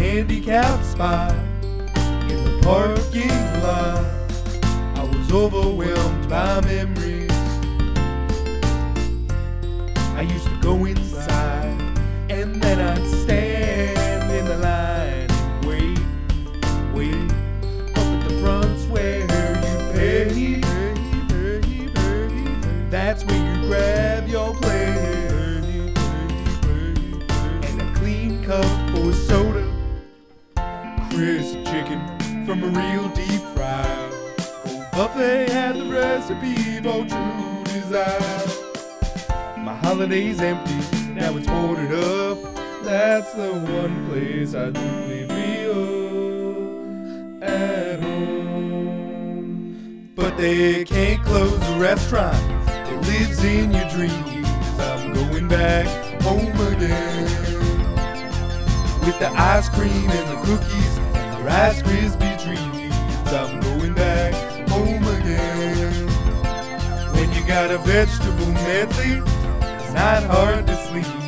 handicapped spot in the parking lot. I was overwhelmed by memories. I used to go inside and then I'd stand in the line and wait up at the front's where you pay. That's where you grab your plate and a clean cup for soda, crisp chicken from a real deep fry. Old Buffet had the recipe for true desire. My holiday's empty, now it's boarded up. That's the one place I truly feel at home. But they can't close the restaurant that lives in your dreams. I'm going back home again with the ice cream and the cookies and the Rice Krispie treats. I'm going back home again. When you got a vegetable medley, it's not hard to sleep.